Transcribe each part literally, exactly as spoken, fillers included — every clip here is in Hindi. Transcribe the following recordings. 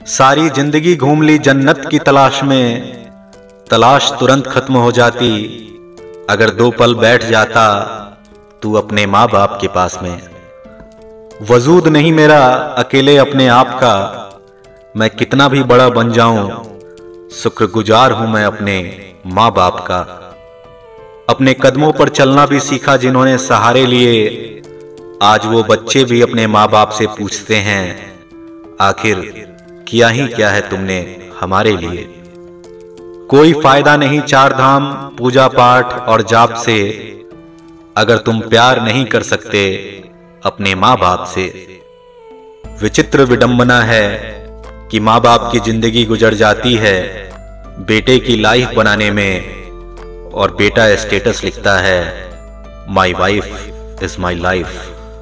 सारी जिंदगी घूम ली जन्नत की तलाश में, तलाश तुरंत खत्म हो जाती अगर दो पल बैठ जाता तू अपने माँ बाप के पास में। वजूद नहीं मेरा अकेले अपने आप का, मैं कितना भी बड़ा बन जाऊं शुक्रगुजार हूं मैं अपने माँ बाप का। अपने कदमों पर चलना भी सीखा जिन्होंने सहारे लिए, आज वो बच्चे भी अपने माँ बाप से पूछते हैं आखिर किया ही क्या है तुमने हमारे लिए। कोई फायदा नहीं चार धाम पूजा पाठ और जाप से, अगर तुम प्यार नहीं कर सकते अपने माँ बाप से। विचित्र विडंबना है कि माँ बाप की जिंदगी गुजर जाती है बेटे की लाइफ बनाने में, और बेटा स्टेटस लिखता है my wife is my life.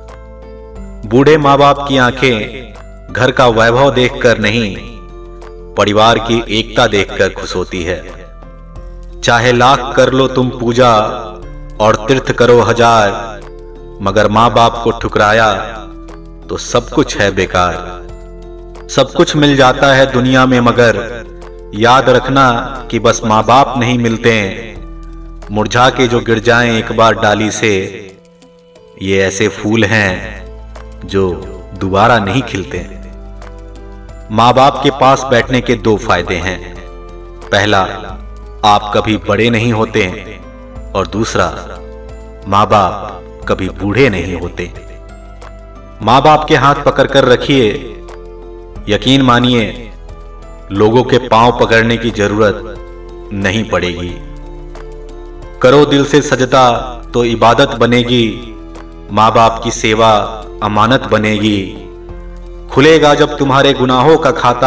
बूढ़े माँ बाप की आंखें घर का वैभव देखकर नहीं, परिवार की एकता देखकर खुश होती है। चाहे लाख कर लो तुम पूजा और तीर्थ करो हजार, मगर माँ बाप को ठुकराया तो सब कुछ है बेकार। सब कुछ मिल जाता है दुनिया में मगर याद रखना कि बस माँ बाप नहीं मिलते, मुरझा के जो गिर जाएं एक बार डाली से, ये ऐसे फूल हैं जो दोबारा नहीं खिलते। माँ बाप के पास बैठने के दो फायदे हैं, पहला आप कभी बड़े नहीं होते, और दूसरा माँ बाप कभी बूढ़े नहीं होते। माँ बाप के हाथ पकड़कर रखिए, यकीन मानिए लोगों के पांव पकड़ने की जरूरत नहीं पड़ेगी। करो दिल से सजदा तो इबादत बनेगी, माँ बाप की सेवा अमानत बनेगी। खुलेगा जब तुम्हारे गुनाहों का खाता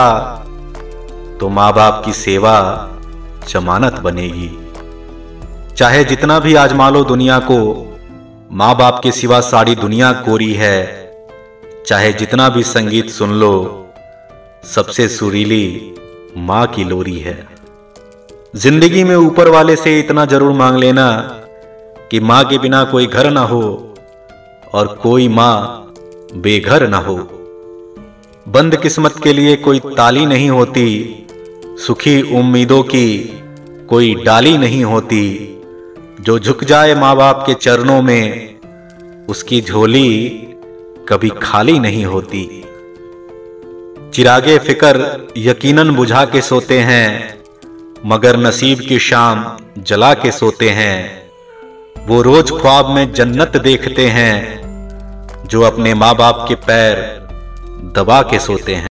तो माँ बाप की सेवा जमानत बनेगी। चाहे जितना भी आजमा लो दुनिया को, माँ बाप के सिवा सारी दुनिया कोरी है। चाहे जितना भी संगीत सुन लो, सबसे सुरीली माँ की लोरी है। जिंदगी में ऊपर वाले से इतना जरूर मांग लेना कि माँ के बिना कोई घर ना हो और कोई माँ बेघर ना हो। बंद किस्मत के लिए कोई ताली नहीं होती, सुखी उम्मीदों की कोई डाली नहीं होती। जो झुक जाए माँ बाप के चरणों में, उसकी झोली कभी खाली नहीं होती। चिरागे फिक्र यकीनन बुझा के सोते हैं, मगर नसीब की शाम जला के सोते हैं। वो रोज ख्वाब में जन्नत देखते हैं जो अपने माँ बाप के पैर दबा के सोते हैं।